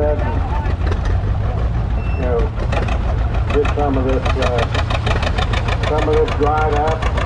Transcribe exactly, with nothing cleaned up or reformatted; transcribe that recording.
it and, you know, get some of this, uh, some of this dried up.